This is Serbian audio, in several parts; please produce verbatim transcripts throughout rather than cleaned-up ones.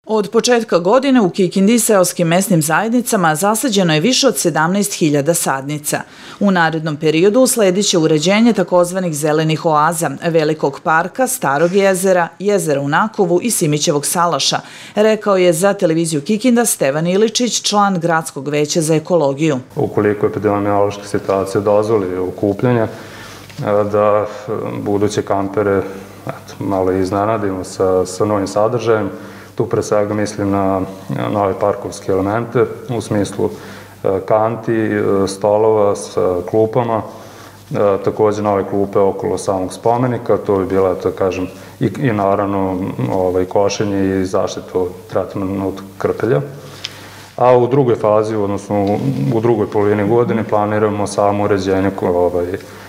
Od početka godine u Kikindi i seoskim mesnim zajednicama zasađeno je više od sedamnaest hiljada sadnica. U narednom periodu usledit će uređenje takozvanih zelenih oaza, Velikog parka, Starog jezera, jezera u Nakovu i Simićevog salaša, rekao je za televiziju Kikinda Stevan Iličić, član Gradskog veća za ekologiju. Ukoliko epidemiološka situacija dozvoli okupljanje, da buduće kampere malo iznenadimo sa, sa novim sadržajem. Tu pre svega mislim na nove parkovske elemente u smislu kanti, stolova sa klupama, takođe nove klupe okolo samog spomenika, to bi bila, da kažem, i, i naravno ovaj, košenje i zaštitu tretmanog krpelja. A u drugoj fazi, odnosno u drugoj polovini godine, planiramo samo uređenje ovaj,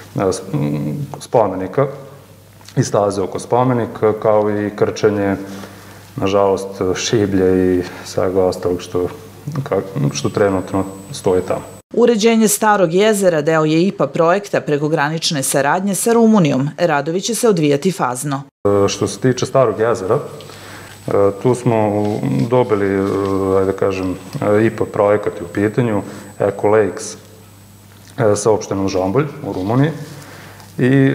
spomenika i staze oko spomenika, kao i krčenje, nažalost, šiblje i svega ostalog što, što trenutno stoji tamo. Uređenje Starog jezera deo je I P A projekta prekogranične saradnje sa Rumunijom. Radovi će se odvijati fazno. Što se tiče Starog jezera, tu smo dobili, da kažem, I P A projekat u pitanju, Eco Lakes sa opštinom Žombolj u Rumuniji i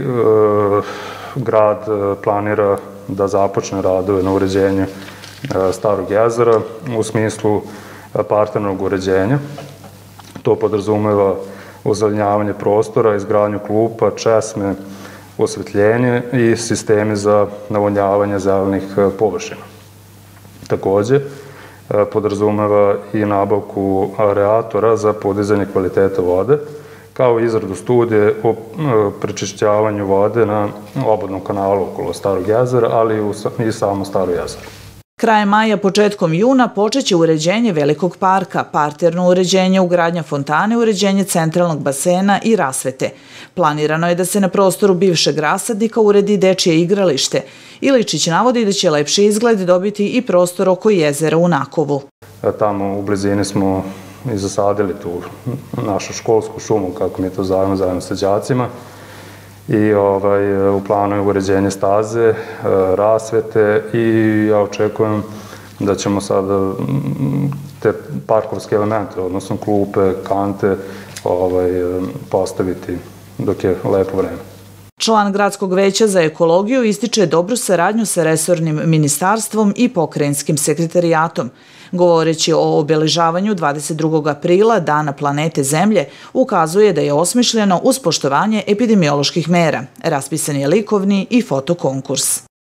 grad planira da započne radove na uređenju Starog jezera u smislu parternog uređenja. To podrazumeva ozelenjavanje prostora, izgradnju klupa, česme, osvetljenje i sistemi za navodnjavanje zelenih površina. Takođe, podrazumeva i nabavku aeratora za podizanje kvaliteta vode, kao i izradu studije o prečišćavanju vode na obodnom kanalu okolo Starog jezera, ali i samo Staro jezero. Krajem maja, početkom juna počeće uređenje Velikog parka, parterno uređenje, ugradnja fontane, uređenje centralnog basena i rasvete. Planirano je da se na prostoru bivšeg rasadnika uredi dečije igralište. Iličić navodi da će lepši izgled dobiti i prostor oko jezera u Nakovu. Tamo u blizini smo i zasadili tu našu školsku šumu, kako mi to zovemo, zajedno sa đacima. I ovaj, u planu je uređenje staze, rasvete i ja očekujem da ćemo sada te parkovske elemente, odnosno klupe, kante, ovaj, postaviti dok je lepo vreme. Član Gradskog veća za ekologiju ističe dobru saradnju sa resornim ministarstvom i pokrajinskim sekretarijatom. Govoreći o obeležavanju dvadeset drugog aprila, Dana planete Zemlje, ukazuje da je osmišljeno uz poštovanje epidemioloških mera. Raspisan je likovni i fotokonkurs.